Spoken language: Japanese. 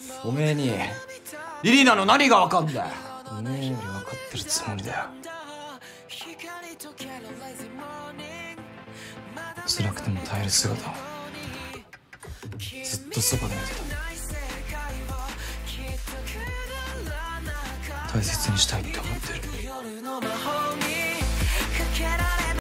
おめえにイリナの何が分かんだよ。おめえより分かってるつもりだよ。辛くても耐える姿をずっとそばで見てた。大切にしたいって思ってる。